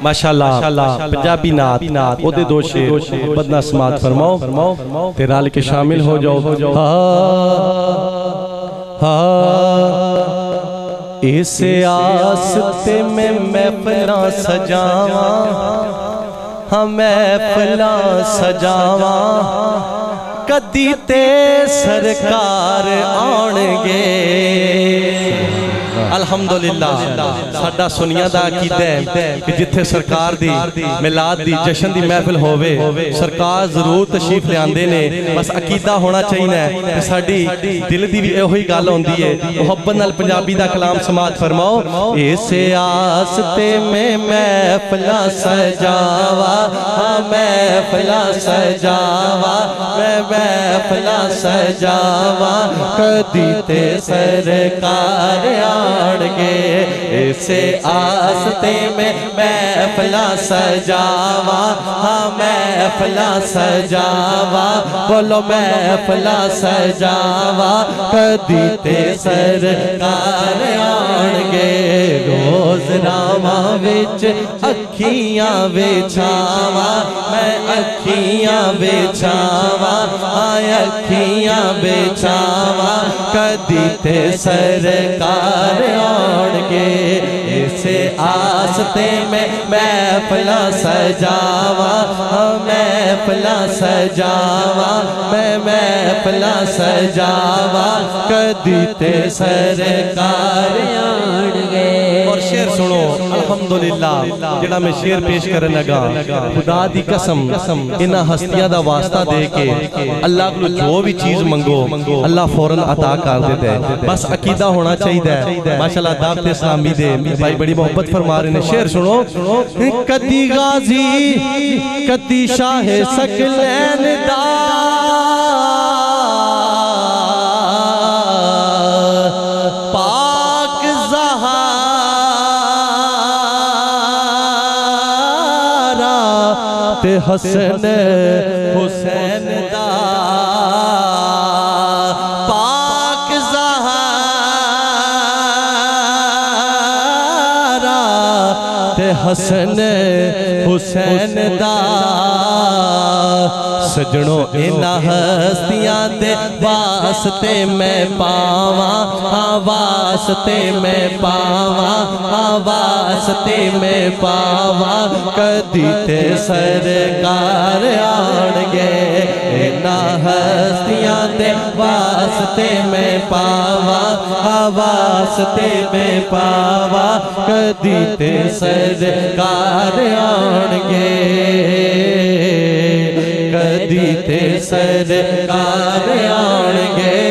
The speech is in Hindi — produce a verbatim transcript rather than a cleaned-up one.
माशाअल्लाह पंजाबी नात ओदे दो शेर बदना समात फरमाओ ते रल के शामिल हो जाओ। इस आस ते मैं महफिल सजावा, हाँ महफिल सजावा, कदी ते सरकार आउणगे। अल्हम्दुलिल्लाह साडा सुनिया दा अकीदा है कि जिथे सरकार दी मिलाद दी जश्न दी महफिल होवे सरकार जरूर तशरीफ लियाते ने। बस अकीदा होना चाहिए कि साडी दिल दी भी इहो ही गल होंदी है। मुहब्बत नाल पंजाबी दा कलाम समात फरमाओ। इस आस ते मैं महफिल सजावा, महफिल सजावा, मैं महफिल सजावा, कदी ते सरकार आउणगे। इसे आस्ते में महफिल सजावा, हाँ महफिल सजावा, बोलो महफिल सजावा, कदी ते सरकार आउणगे। रोज रावा विच अखियां बिछावा, मैं अखियां बिछावा, हाँ अखियां बिछावा, कदी ते सरकार आउणगे। इसे आस्ते में महफिल सजावा, महफिल सजावा, मैं महफिल सजावा, कदी ते सरकार आउणगे। और शेर सुनो अल्हम्दुलिल्लाह जेड़ा मैं शेर पेश करन लगा। खुदा दी कसम इन्हां हस्तियां दा वास्ता दे के अल्लाह को जो भी चीज मंगो अल्लाह फौरन अता कर देता है। बस अकीदा होना चाहिए। माशाअल्लाह दावत इस्लामी दे भाई बड़ी मोहब्बत फरमा रहे हैं। शेर सुनो। कदी गाजी कदी शाह सकलैन दा, पाक ज़हरा ते हसन हुसैन दा, पाक ज़हरा ते हसन हुसैन दा। सजनो इन्हां हस्तियां दे वास्ते मैं पावा, हाँ वास्ते मैं पावा, हाँ वास्ते मैं पावा, कदी ते सरकार आउणगे। इन्हां हस्तियां दे वास्ते मैं पावा, हाँ वास्ते मैं पावा, कदी ते सरकार आउणगे, कदी ते सरकार आउणगे।